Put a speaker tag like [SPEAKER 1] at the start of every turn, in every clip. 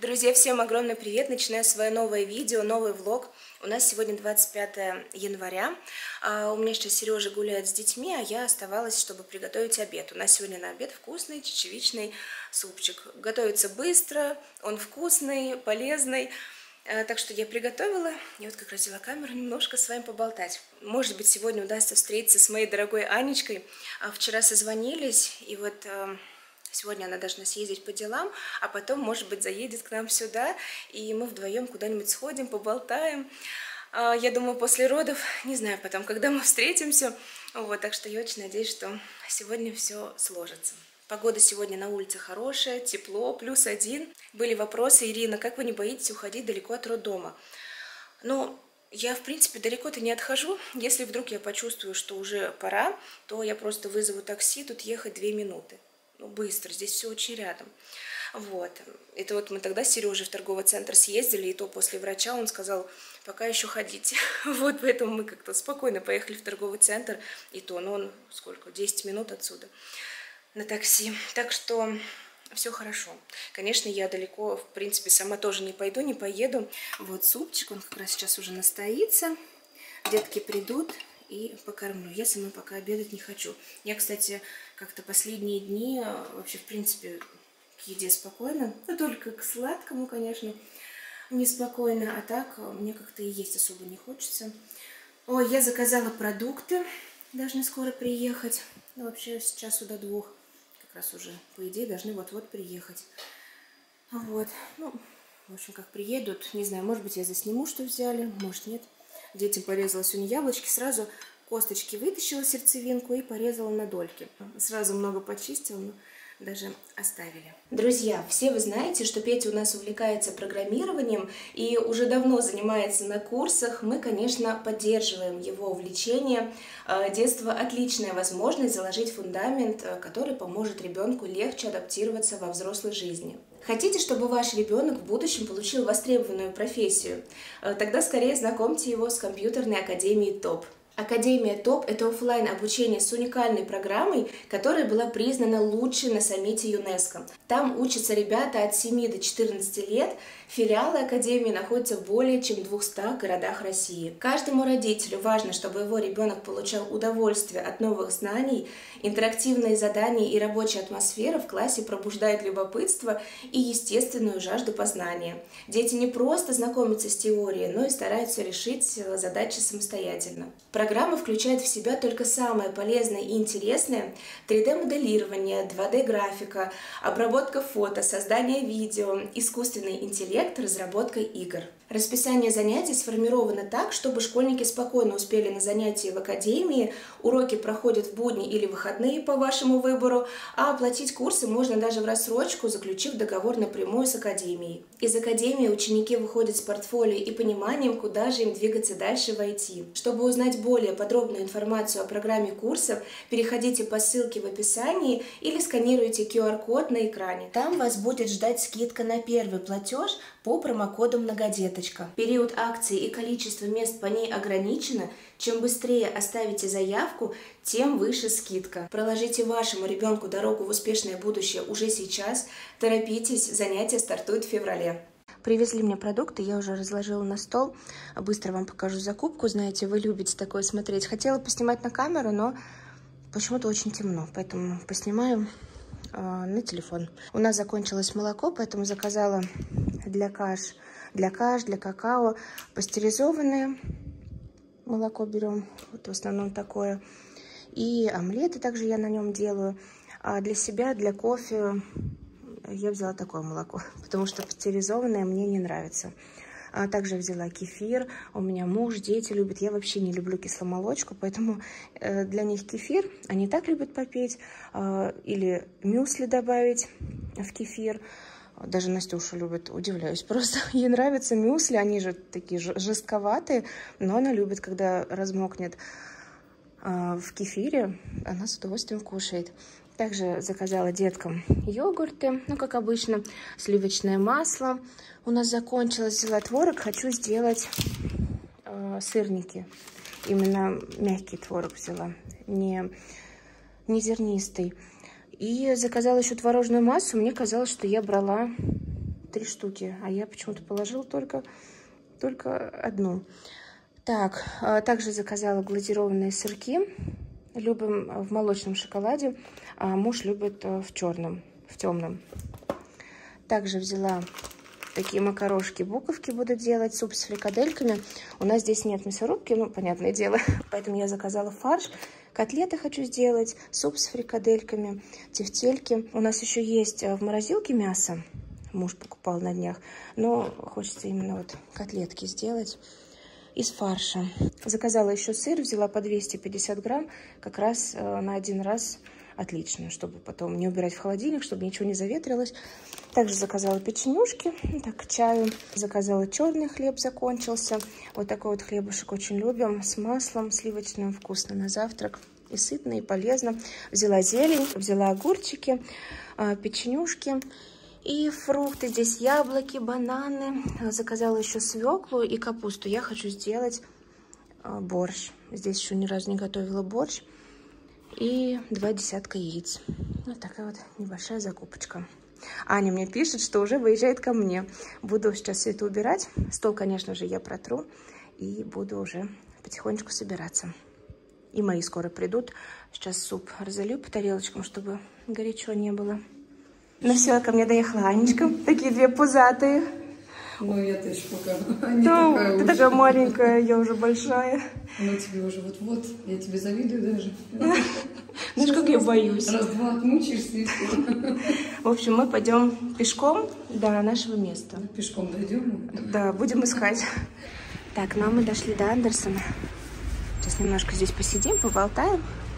[SPEAKER 1] Друзья, всем огромный привет! Начинаю свое новое видео, новый влог. У нас сегодня 25 января. У меня сейчас Сережа гуляет с детьми, а я оставалась, чтобы приготовить обед. У нас сегодня на обед вкусный чечевичный супчик. Готовится быстро, он вкусный, полезный. Так что я приготовила, и вот как раз взяла камеру немножко с вами поболтать. Может быть, сегодня удастся встретиться с моей дорогой Анечкой. Вчера созвонились, и вот сегодня она должна съездить по делам, а потом, может быть, заедет к нам сюда, и мы вдвоем куда-нибудь сходим, поболтаем. Я думаю, после родов, не знаю потом, когда мы встретимся. Вот, так что я очень надеюсь, что сегодня все сложится. Погода сегодня на улице хорошая, тепло, +1. Были вопросы: Ирина, как вы не боитесь уходить далеко от роддома? Ну, я, в принципе, далеко-то не отхожу. Если вдруг я почувствую, что уже пора, то я просто вызову такси, тут ехать 2 минуты. Ну, быстро, здесь все очень рядом. Вот. Это вот мы тогда с Сережей в торговый центр съездили, и то после врача он сказал, пока еще ходите. Вот, поэтому мы как-то спокойно поехали в торговый центр, и то, ну, он сколько, 10 минут отсюда на такси. Так что все хорошо. Конечно, я далеко, в принципе, сама тоже не пойду, не поеду. Вот супчик, он как раз сейчас уже настоится. Детки придут и покормлю. Я сама пока обедать не хочу. Я, кстати, как-то последние дни вообще, в принципе, к еде спокойно. Но только к сладкому, конечно, неспокойно. А так мне как-то и есть особо не хочется. Ой, я заказала продукты. Должны скоро приехать. Ну, вообще с часу до 2. Как раз уже, по идее, должны вот-вот приехать. Вот. Ну, в общем, как приедут, не знаю, может быть, я засниму, что взяли, может, нет. Детям порезала сегодня яблочки, сразу косточки вытащила, сердцевинку, и порезала на дольки. Сразу много почистила, но даже оставили. Друзья, все вы знаете, что Петя у нас увлекается программированием и уже давно занимается на курсах. Мы, конечно, поддерживаем его увлечение. Детство – отличная возможность заложить фундамент, который поможет ребенку легче адаптироваться во взрослой жизни. Хотите, чтобы ваш ребенок в будущем получил востребованную профессию? Тогда скорее знакомьте его с компьютерной академией ТОП. Академия ТОП – это офлайн обучение с уникальной программой, которая была признана лучшей на саммите ЮНЕСКО. Там учатся ребята от 7 до 14 лет. Филиалы Академии находятся в более чем 200 городах России. Каждому родителю важно, чтобы его ребенок получал удовольствие от новых знаний. Интерактивные задания и рабочая атмосфера в классе пробуждают любопытство и естественную жажду познания. Дети не просто знакомятся с теорией, но и стараются решить задачи самостоятельно. Программа включает в себя только самое полезное и интересное: 3D-моделирование, 2D-графика, обработка фото, создание видео, искусственный интеллект, разработка игр. Расписание занятий сформировано так, чтобы школьники спокойно успели на занятия в академии, уроки проходят в будни или выходные по вашему выбору, а оплатить курсы можно даже в рассрочку, заключив договор напрямую с академией. Из академии ученики выходят с портфолио и пониманием, куда же им двигаться дальше в IT. Чтобы узнать более подробную информацию о программе курсов, переходите по ссылке в описании или сканируйте QR-код на экране. Там вас будет ждать скидка на первый платеж по промокоду «Многодеточка». Период акции и количество мест по ней ограничено. Чем быстрее оставите заявку, тем выше скидка. Проложите вашему ребенку дорогу в успешное будущее уже сейчас. Торопитесь, занятия стартуют в феврале. Привезли мне продукты, я уже разложила на стол. Быстро вам покажу закупку. Знаете, вы любите такое смотреть. Хотела поснимать на камеру, но почему-то очень темно, поэтому поснимаю на телефон. У нас закончилось молоко, поэтому заказала для каш, для какао пастеризованное молоко берем. Вот в основном такое. И омлеты также я на нем делаю. А для себя, для кофе я взяла такое молоко, потому что пастеризованное мне не нравится. А также взяла кефир. У меня муж, дети любят. Я вообще не люблю кисломолочку, поэтому для них кефир. Они так любят попить. Или мюсли добавить в кефир. Даже Настюша любит, удивляюсь просто. Ей нравятся мюсли, они же такие жестковатые, но она любит, когда размокнет в кефире, она с удовольствием кушает. Также заказала деткам йогурты, ну, как обычно, сливочное масло. У нас закончилось, взяла творог, хочу сделать сырники. Именно мягкий творог взяла, не зернистый. И заказала еще творожную массу. Мне казалось, что я брала 3 штуки, а я почему-то положила только одну. Так, также заказала глазированные сырки. Любим в молочном шоколаде, а муж любит в черном, в темном. Также взяла такие макарошки, буковки буду делать, суп с фрикадельками. У нас здесь нет мясорубки, ну, понятное дело, поэтому я заказала фарш. Котлеты хочу сделать, суп с фрикадельками, тефтельки. У нас еще есть в морозилке мясо, муж покупал на днях, но хочется именно вот котлетки сделать из фарша. Заказала еще сыр, взяла по 250 грамм, как раз на один раз отлично, чтобы потом не убирать в холодильник, чтобы ничего не заветрилось. Также заказала печенюшки, так, к чаю. Заказала черный хлеб, закончился. Вот такой вот хлебушек очень любим, с маслом сливочным, вкусно на завтрак. И сытно, и полезно. Взяла зелень, взяла огурчики, печенюшки. И фрукты, здесь яблоки, бананы. Заказала еще свеклу и капусту. Я хочу сделать борщ. Здесь еще ни разу не готовила борщ. И 2 десятка яиц. Вот такая вот небольшая закупочка. Аня мне пишет, что уже выезжает ко мне. Буду сейчас все это убирать. Стол, конечно же, я протру. И буду уже потихонечку собираться. И мои скоро придут. Сейчас суп разолью по тарелочкам, чтобы горячо не было. Ну все, ко мне доехала Анечка. Такие 2 пузатые.
[SPEAKER 2] Ну, я-то еще пока
[SPEAKER 1] Да, ты такая маленькая, я уже большая.
[SPEAKER 2] Она тебе уже вот-вот, я тебе завидую даже.
[SPEAKER 1] Знаешь, как я боюсь.
[SPEAKER 2] Раз-два отмучаешься и все.
[SPEAKER 1] В общем, мы пойдем пешком до нашего места.
[SPEAKER 2] Пешком дойдем?
[SPEAKER 1] Да, будем искать. Так, ну а мы дошли до Андерсона. Сейчас немножко здесь посидим, поболтаем.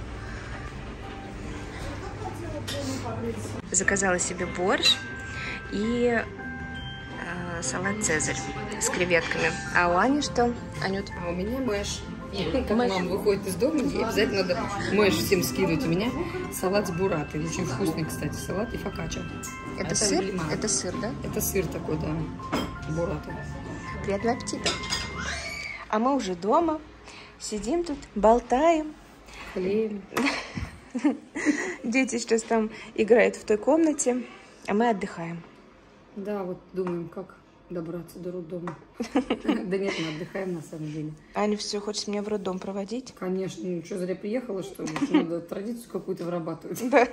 [SPEAKER 1] Заказала себе борщ и салат «Цезарь» с креветками. А у Ани что? Анют?
[SPEAKER 2] А у меня мэш. Как мама выходит из дома, ей обязательно надо мэш всем скинуть. У меня салат с буратой. Очень вкусный, кстати, салат и фокаччо.
[SPEAKER 1] Это сыр? Это сыр, да?
[SPEAKER 2] Это сыр такой, да. Бурата.
[SPEAKER 1] Приятного аппетита. А мы уже дома. Сидим тут, болтаем.
[SPEAKER 2] Хлеб.
[SPEAKER 1] Дети сейчас там играют в той комнате, а мы отдыхаем.
[SPEAKER 2] Да, вот думаем, как добраться до роддома. Да нет, мы отдыхаем на самом деле.
[SPEAKER 1] Аня все хочет меня в роддом проводить.
[SPEAKER 2] Конечно, ну что, зря приехала, что ли? Надо традицию какую-то вырабатывать.
[SPEAKER 1] Да.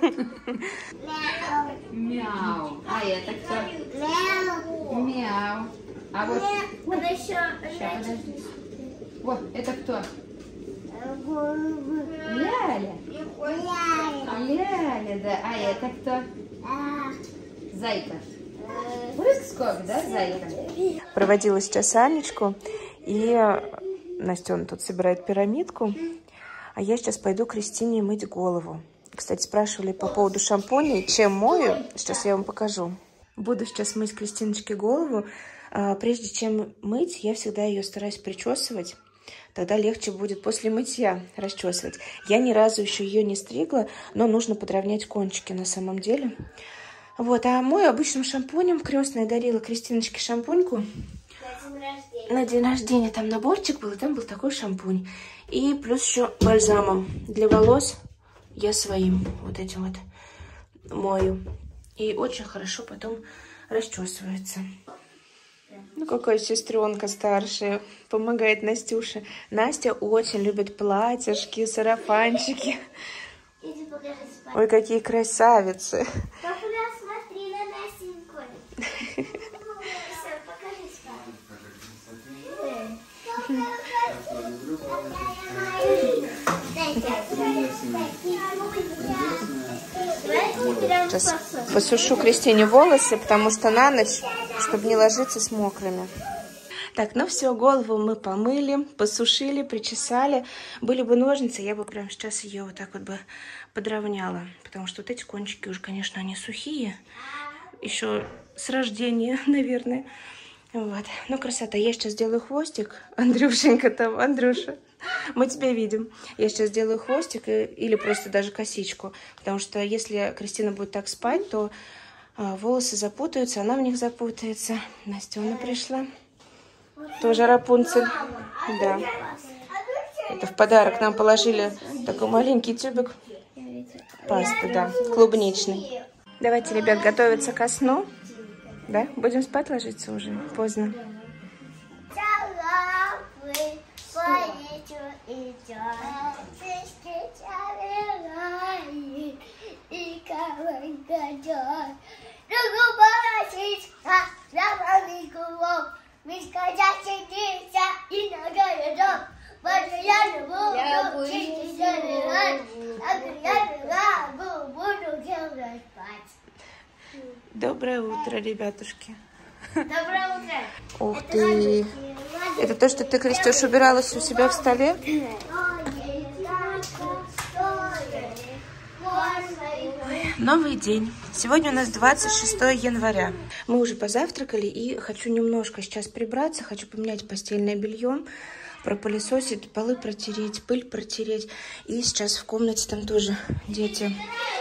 [SPEAKER 2] Мяу. А это кто? Мяу. А вот... Подожди. Вот, это кто? Ляля. Ляля, да. А это кто? Зайка. Прыг-скок, да, зайка?
[SPEAKER 1] Проводила сейчас Анечку, и Настена тут собирает пирамидку, а я сейчас пойду Кристине мыть голову. Кстати, спрашивали по поводу шампуней, чем мою, сейчас я вам покажу. Буду сейчас мыть Кристиночке голову. Прежде чем мыть, я всегда ее стараюсь причесывать. Тогда легче будет после мытья расчесывать. Я ни разу еще ее не стригла, но нужно подровнять кончики на самом деле. Вот, а мою обычным шампунем крестная дарила Кристиночке шампуньку. На день рождения там наборчик был, и там был такой шампунь. И плюс еще бальзамом для волос я своим вот этим вот мою. И очень хорошо потом расчесывается. Ну, какая сестренка старшая, помогает Настюше. Настя очень любит платьишки, сарафанчики. Ой, какие красавицы.
[SPEAKER 3] Папуля, смотри на Настеньку. Покажи,
[SPEAKER 1] Сейчас посушу Кристине волосы, потому что на ночь, чтобы не ложиться с мокрыми. Так, ну все, голову мы помыли, посушили, причесали. Были бы ножницы, я бы прямо сейчас ее вот так вот бы подровняла. Потому что вот эти кончики уже, конечно, они сухие. Еще с рождения, наверное. Вот. Ну, красота. Я сейчас сделаю хвостик. Андрюшенька там, Андрюша, мы тебя видим. Я сейчас сделаю хвостик или просто даже косичку. Потому что если Кристина будет так спать, то волосы запутаются, она в них запутается. Настена пришла. Тоже Рапунцель. Да. Это в подарок нам положили такой маленький тюбик пасты, да, клубничный. Давайте, ребят, готовиться ко сну. Да? Будем спать ложиться уже? Поздно. Доброе утро, ребятушки.
[SPEAKER 3] Доброе утро.
[SPEAKER 1] Ух ты. Это то, что ты, Крестюш, убиралась у себя в столе? Новый день. Сегодня у нас 26 января. Мы уже позавтракали и хочу немножко сейчас прибраться. Хочу поменять постельное белье, пропылесосить, полы протереть, пыль протереть. И сейчас в комнате там тоже дети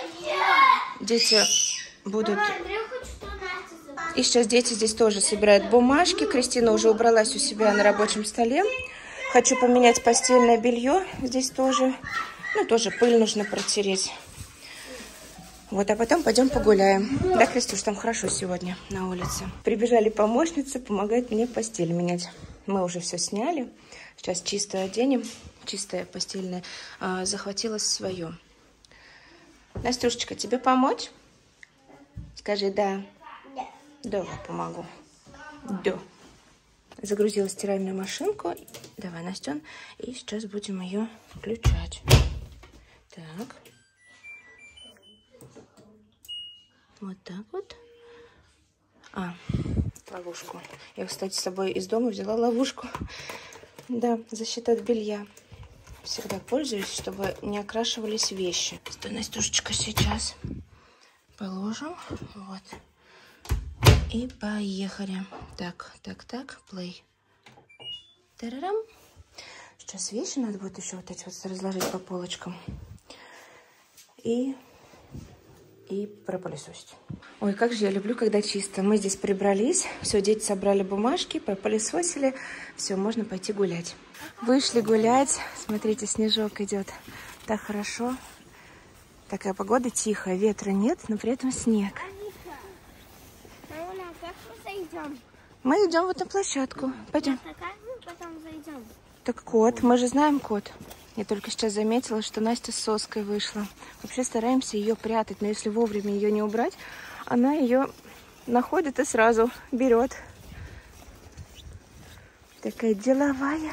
[SPEAKER 1] будут... И сейчас дети здесь тоже собирают бумажки. Кристина уже убралась у себя на рабочем столе. Хочу поменять постельное белье. Здесь тоже. Ну, тоже пыль нужно протереть. Вот, а потом пойдем погуляем. Да, Кристюш, там хорошо сегодня на улице. Прибежали помощницы помогать мне постель менять. Мы уже все сняли. Сейчас чистую оденем. Чистое постельное. Захватила свое. Настюшечка, тебе помочь? Скажи «да». Давай, помогу. Да. Загрузила стиральную машинку. Давай, Настен. И сейчас будем ее включать. Так. Вот так вот. Ловушку. Я, кстати, с собой из дома взяла ловушку. Да, защита от белья. Всегда пользуюсь, чтобы не окрашивались вещи. Стой, Настюшечка, сейчас положим. Вот. И поехали. Так, play. Тарарам. Сейчас вещи надо будет еще вот эти вот разложить по полочкам. И пропылесосить. Ой, как же я люблю, когда чисто. Мы здесь прибрались. Все, дети собрали бумажки, пропылесосили. Все, можно пойти гулять. Вышли гулять. Смотрите, снежок идет. Так хорошо. Такая погода тихая, ветра нет, но при этом снег. Мы идем вот на площадку. Пойдем. Так кот, мы же знаем кот. Я только сейчас заметила, что Настя с соской вышла. Вообще стараемся ее прятать, но если вовремя ее не убрать, она ее находит и сразу берет. Такая деловая.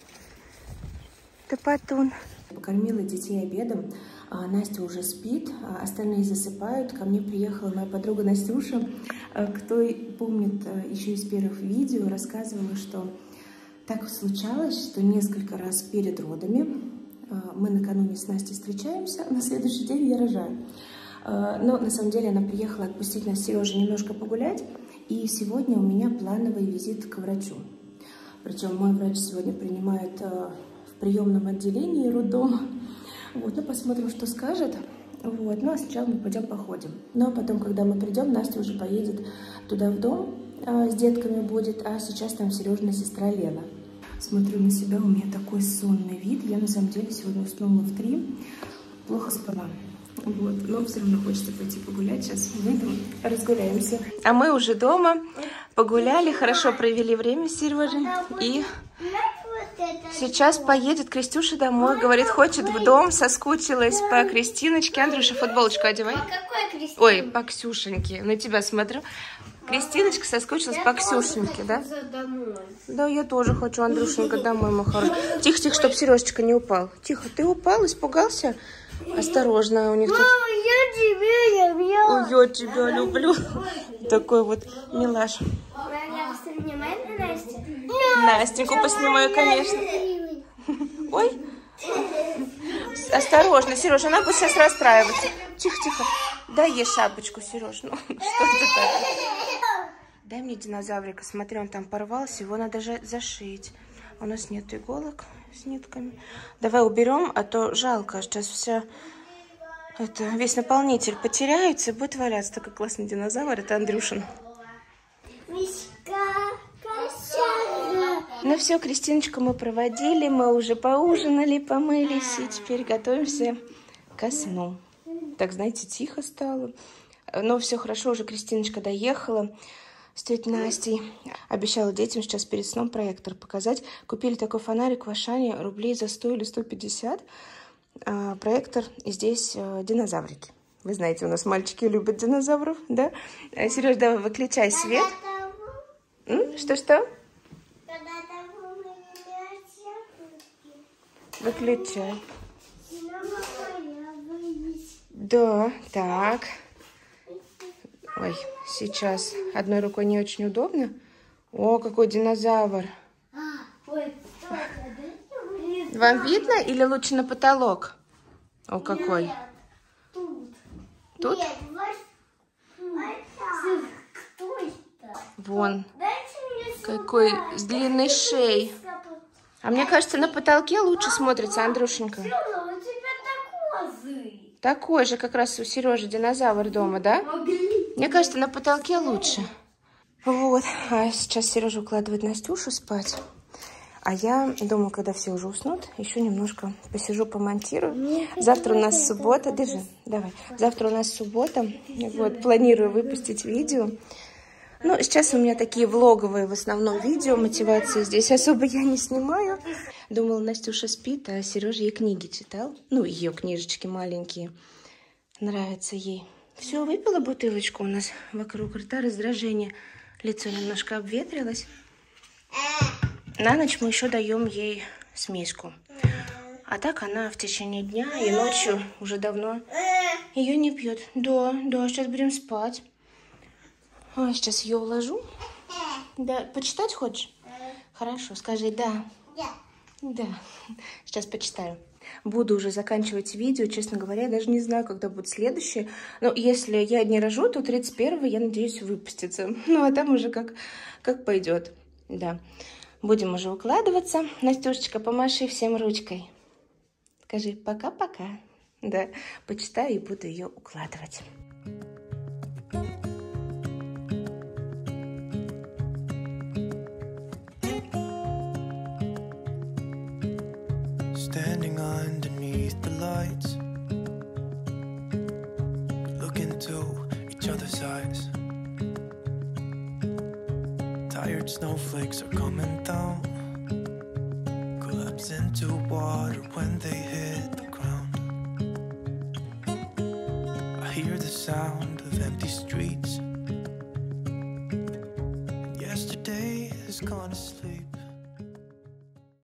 [SPEAKER 1] Топотун. Покормила детей обедом. Настя уже спит, остальные засыпают. Ко мне приехала моя подруга Настюша. Кто помнит еще из первых видео, рассказывала, что так случалось, что несколько раз перед родами мы накануне с Настей встречаемся, а на следующий день я рожаю. Но на самом деле она приехала отпустить нас с Сережей немножко погулять. И сегодня у меня плановый визит к врачу. Причем мой врач сегодня принимает в приемном отделении роддома. Вот, ну посмотрим, что скажет. Вот, ну а сначала мы пойдем походим. Ну а потом, когда мы придем, Настя уже поедет туда в дом, с детками будет, а сейчас там Сережина сестра Лена. Смотрю на себя, у меня такой сонный вид. Я на самом деле сегодня уснула в 3, плохо спала. Вот, но все равно хочется пойти погулять. Сейчас выйдем, разгуляемся. А мы уже дома, погуляли, хорошо провели время с Сережей. И сейчас поедет Крестюша домой. Говорит, хочет в дом, соскучилась по Кристиночке. Андрюша, футболочку одевай. Ой, по Ксюшеньке. На тебя смотрю. Кристиночка соскучилась по Ксюшеньке, да? Да, я тоже хочу, Андрюшенька, домой, мой хороший. Тихо, тихо, чтобы Сережечка не упал. Тихо, ты упал, испугался? Осторожно, у них тут...
[SPEAKER 3] Мама, я
[SPEAKER 1] тебя люблю. Такой вот милаш. Настеньку поснимаю, конечно. Ой. Осторожно, Сереж, она будет сейчас расстраиваться. Тихо, тихо. Дай ей шапочку, Сереж. Ну, что ты так? Дай мне динозаврика. Смотри, он там порвался, его надо же зашить. У нас нет иголок с нитками. Давай уберем, а то жалко. Сейчас весь наполнитель потеряется и будет валяться. Такой классный динозавр. Это Андрюшин. Ну все, Кристиночку мы проводили, мы уже поужинали, помылись, и теперь готовимся ко сну. Так, знаете, тихо стало. Но все хорошо, уже Кристиночка доехала. с тетей Настей. Обещала детям сейчас перед сном проектор показать. Купили такой фонарик в Ашане рублей за 100 или 150. Проектор, и здесь динозаврики. Вы знаете, у нас мальчики любят динозавров, да? Сереж, давай выключай свет. Что-что? Выключай. Да, так. Ой, сейчас одной рукой не очень удобно. О, какой динозавр. Вам видно или лучше на потолок? О, какой. Тут? Вон. Какой с длинной шеей. А мне кажется, на потолке лучше смотрится, Андрюшенька. Такой же как раз у Сережи динозавр дома, да? Мне кажется, на потолке лучше. Вот. А сейчас Сережа укладывает Настюшу спать. А я думаю, когда все уже уснут, еще немножко посижу, помонтирую. Завтра у нас суббота. Держи, давай. Завтра у нас суббота. Вот, планирую выпустить видео. Ну, сейчас у меня такие влоговые в основном видео. Мотивации здесь особо я не снимаю. Думала, Настюша спит, а Сережа ей книги читал. Ну, ее книжечки маленькие. Нравится ей. Все, выпила бутылочку у нас вокруг рта, раздражение. Лицо немножко обветрилось. На ночь мы еще даем ей смеску. А так она в течение дня и ночью уже давно ее не пьет. Да, сейчас будем спать. Ой, сейчас ее уложу. Да, почитать хочешь? Хорошо, скажи да. Да. Сейчас почитаю. Буду уже заканчивать видео. Честно говоря, я даже не знаю, когда будет следующее. Но если я не рожу, то 31-го, я надеюсь, выпустится. Ну, а там уже как пойдет. Да. Будем уже укладываться. Настюшечка, помаши всем ручкой. Скажи пока-пока. Да, почитаю и буду ее укладывать.
[SPEAKER 4] Standing underneath the lights, look into each other's eyes. Tired snowflakes are coming down, collapse into water when they hit the ground. I hear the sound of empty streets,